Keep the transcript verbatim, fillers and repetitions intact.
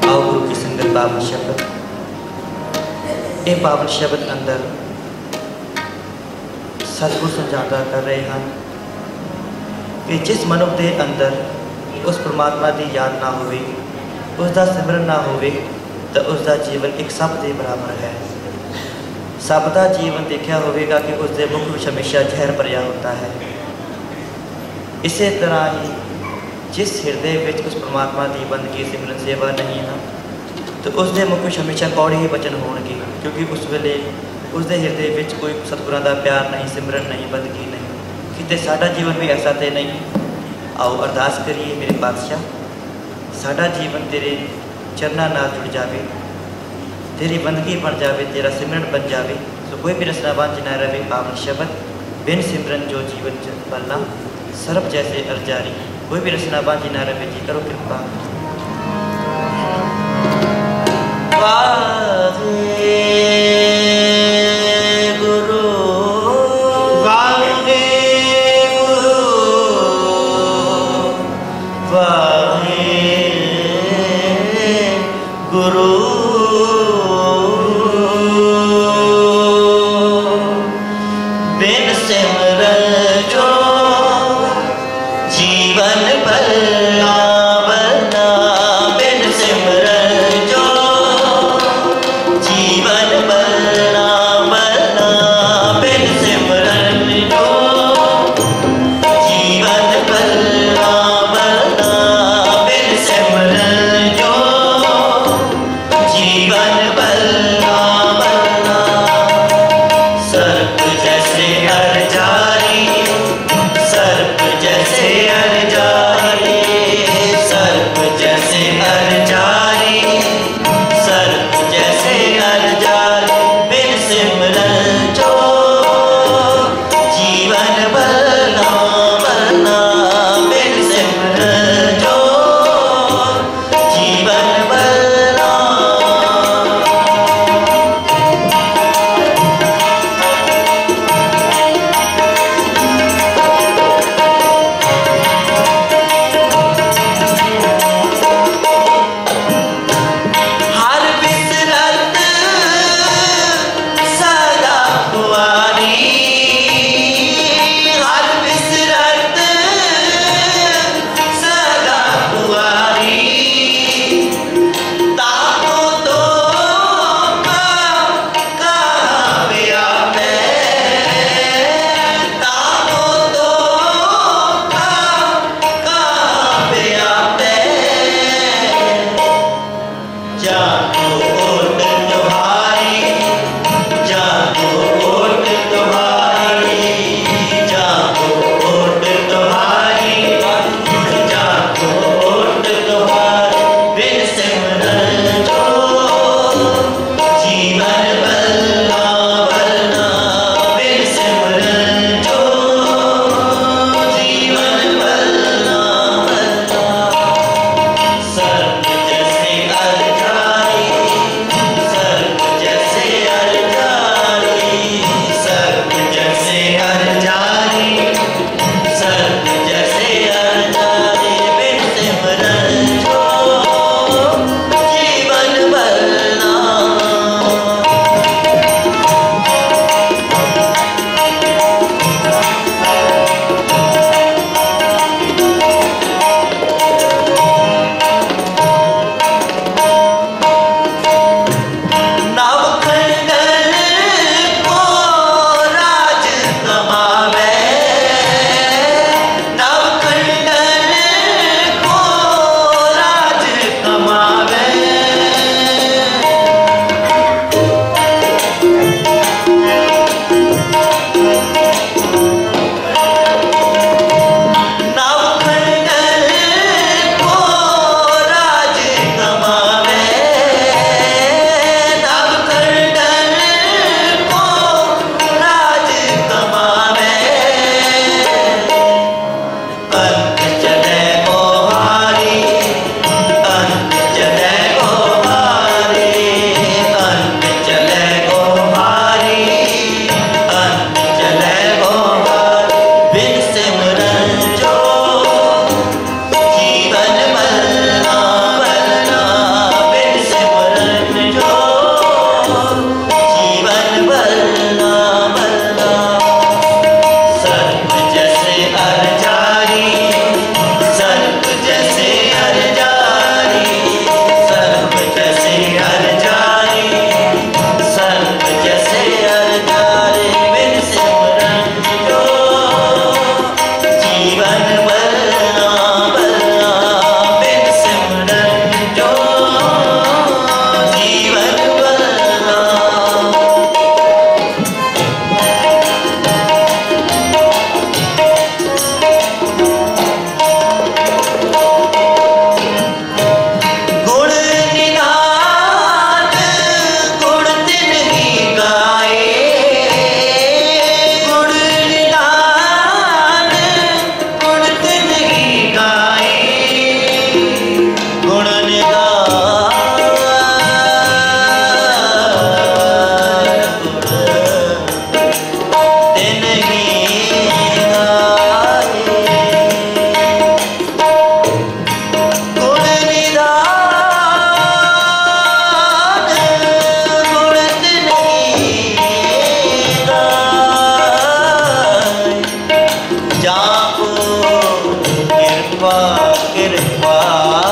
आओ गुरु की संगत पावन शब्द, ये पावन शब्द अंदर सतगुरु समझाता कर रहे हैं कि जिस मनुख के अंदर उस परमात्मा की याद ना होवे, उसका सिमरन ना होवे, तो उसका जीवन एक सप के बराबर है। सप का जीवन देखा होगा कि उसके मुख में हमेशा जहर भरिया होता है। इस तरह ही जिस हृदय में उस परमात्मा की बंदगी सिमरन सेवा नहीं है, तो उसके मुख में हमेशा कौड़े ही वचन होंगे, क्योंकि उस वेले उसके हृदय में कोई सतगुरां का प्यार नहीं, सिमरन नहीं, बंदगी नहीं। कितने साडा जीवन भी ऐसा तो नहीं। आओ अरदास करिए, मेरे पातशाह साडा जीवन तेरे चरणों नाल जुड़ जाए, तेरी बंदगी बन जाए, तेरा सिमरन बन जाए। तो कोई भी रसना वांझ ना रहे। पावन शब्द बिन सिमरन जो जीवन पलना, सर्प जैसे अर्जारी। कोई भी रसना वांझ ना रहे जी, करो कृपा। वाहे गुरु वाहे गुरु वाहे गुरु बिन सिमरन जो जीवन भला बना, बिन सिमरन जो जीवन भला बना, बिन सिमरन जो जीवन भला बना, वाह